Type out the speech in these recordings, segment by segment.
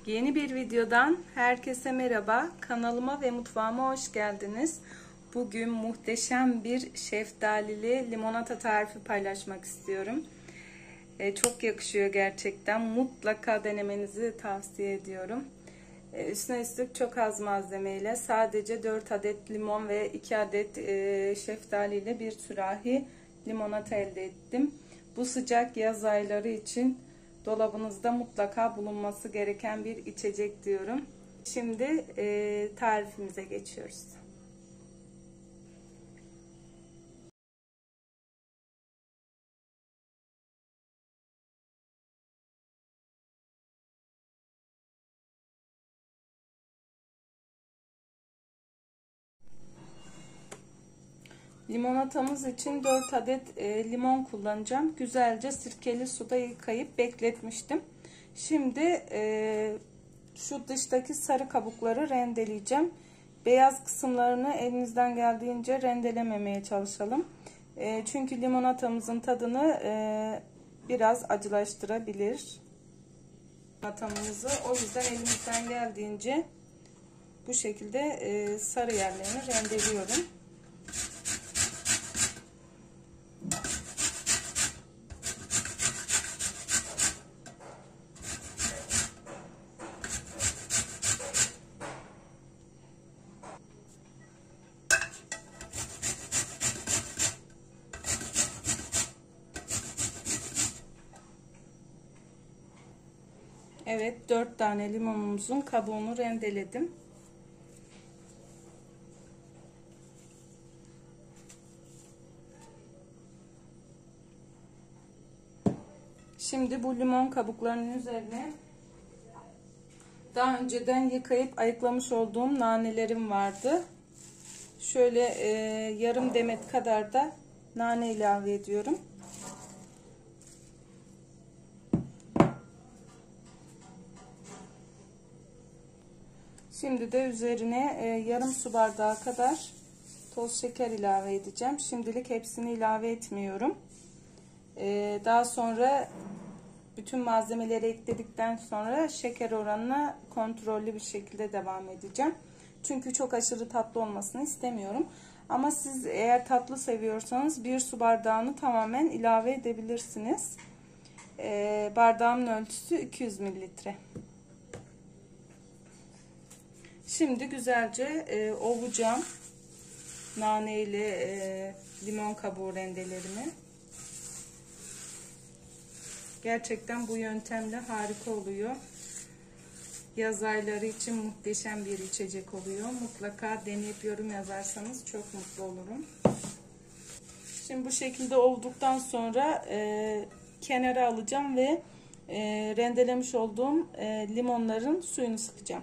Yeni bir videodan herkese merhaba. Kanalıma ve mutfağıma hoş geldiniz. Bugün muhteşem bir şeftalili limonata tarifi paylaşmak istiyorum. Çok yakışıyor gerçekten. Mutlaka denemenizi tavsiye ediyorum. Üstüne üstlük çok az malzemeyle sadece 4 adet limon ve 2 adet şeftali ile bir sürahi limonata elde ettim. Bu sıcak yaz ayları için dolabınızda mutlaka bulunması gereken bir içecek diyorum. Şimdi tarifimize geçiyoruz. Limonatamız için 4 adet limon kullanacağım. Güzelce sirkeli suda yıkayıp bekletmiştim. Şimdi şu dıştaki sarı kabukları rendeleyeceğim. Beyaz kısımlarını elinizden geldiğince rendelememeye çalışalım. Çünkü limonatamızın tadını biraz acılaştırabilir. Limonatamızı o yüzden elimizden geldiğince bu şekilde sarı yerlerini rendeliyorum. Evet, 4 tane limonumuzun kabuğunu rendeledim. Şimdi bu limon kabuklarının üzerine daha önceden yıkayıp ayıklamış olduğum nanelerim vardı. Şöyle yarım demet kadar da nane ilave ediyorum. Şimdi de üzerine yarım su bardağı kadar toz şeker ilave edeceğim. Şimdilik hepsini ilave etmiyorum. Daha sonra bütün malzemeleri ekledikten sonra şeker oranına kontrollü bir şekilde devam edeceğim. Çünkü çok aşırı tatlı olmasını istemiyorum. Ama siz eğer tatlı seviyorsanız bir su bardağını tamamen ilave edebilirsiniz. Bardağımın ölçüsü 200 mililitre. Şimdi güzelce ovacağım nane ile limon kabuğu rendelerimi. Gerçekten bu yöntemle harika oluyor. Yaz ayları için muhteşem bir içecek oluyor. Mutlaka deneyip yorum yazarsanız çok mutlu olurum. Şimdi bu şekilde olduktan sonra kenara alacağım ve rendelemiş olduğum limonların suyunu sıkacağım.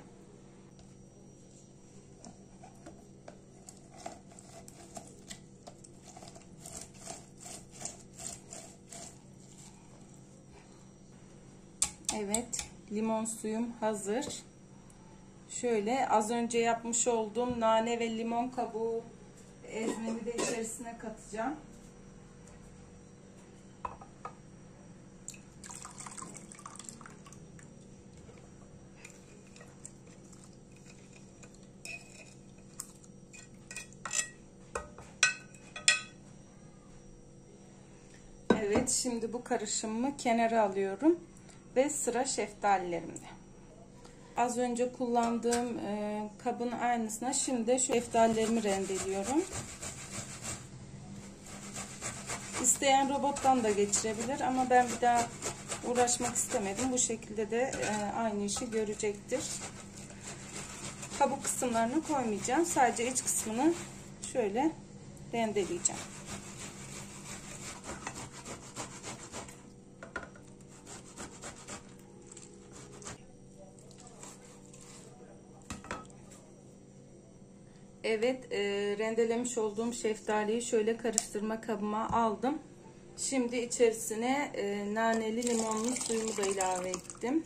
Evet, limon suyum hazır. Şöyle az önce yapmış olduğum nane ve limon kabuğu ezmemi de içerisine katacağım. Evet, şimdi bu karışımımı kenara alıyorum. Ve sıra şeftalilerimde. Az önce kullandığım kabın aynısına şimdi şu şeftalilerimi rendeliyorum. İsteyen robottan da geçirebilir ama ben bir daha uğraşmak istemedim. Bu şekilde de aynı işi görecektir. Kabuk kısımlarını koymayacağım. Sadece iç kısmını şöyle rendeleyeceğim. Evet, rendelemiş olduğum şeftaliyi şöyle karıştırma kabıma aldım. Şimdi içerisine naneli limonlu suyumu da ilave ettim.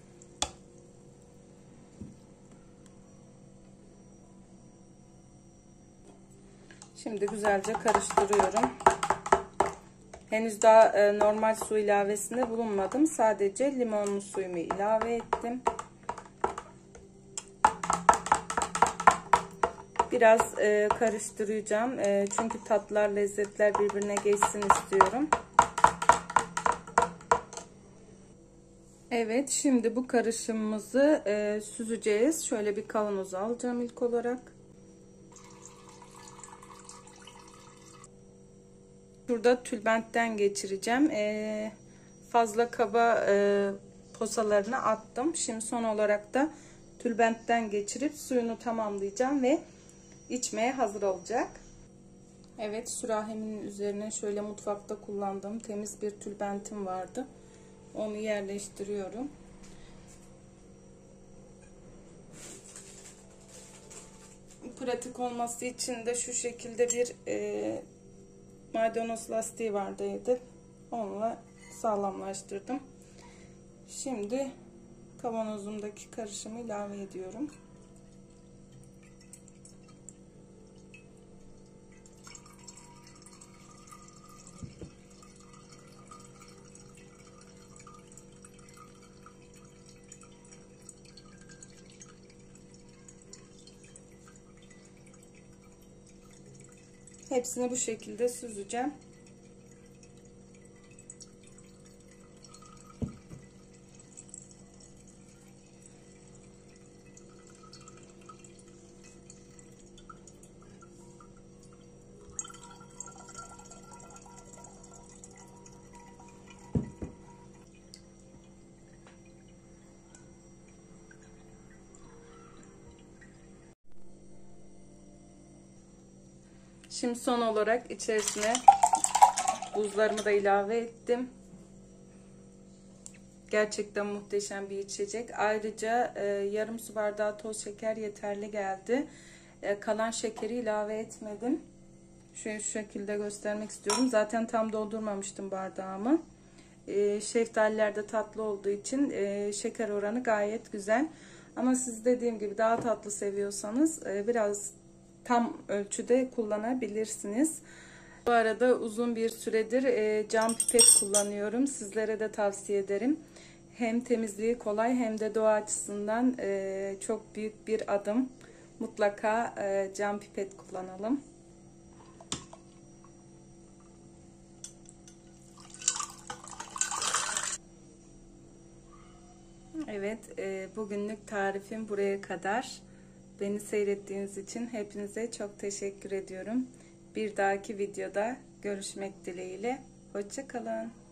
Şimdi güzelce karıştırıyorum. Henüz daha normal su ilavesinde bulunmadım. Sadece limonlu suyumu ilave ettim. Biraz karıştıracağım. Çünkü tatlar, lezzetler birbirine geçsin istiyorum. Evet, şimdi bu karışımımızı süzeceğiz. Şöyle bir kavanoza alacağım ilk olarak. Şurada tülbentten geçireceğim. Fazla kaba posalarını attım. Şimdi son olarak da tülbentten geçirip suyunu tamamlayacağım ve içmeye hazır olacak. Evet, sürahimin üzerine şöyle mutfakta kullandığım temiz bir tülbentim vardı. Onu yerleştiriyorum. Pratik olması için de şu şekilde bir maydanoz lastiği vardı evde. Onunla sağlamlaştırdım. Şimdi kavanozumdaki karışımı ilave ediyorum. Hepsini bu şekilde süzeceğim. Şimdi son olarak içerisine buzlarımı da ilave ettim. Gerçekten muhteşem bir içecek. Ayrıca yarım su bardağı toz şeker yeterli geldi. Kalan şekeri ilave etmedim. Şu şekilde göstermek istiyorum. Zaten tam doldurmamıştım bardağımı. Şeftaliler de tatlı olduğu için şeker oranı gayet güzel. Ama siz dediğim gibi daha tatlı seviyorsanız biraz tam ölçüde kullanabilirsiniz. Bu arada uzun bir süredir cam pipet kullanıyorum. Sizlere de tavsiye ederim. Hem temizliği kolay hem de doğa açısından çok büyük bir adım. Mutlaka cam pipet kullanalım. Evet, bugünlük tarifim buraya kadar. Beni seyrettiğiniz için hepinize çok teşekkür ediyorum. Bir dahaki videoda görüşmek dileğiyle. Hoşça kalın.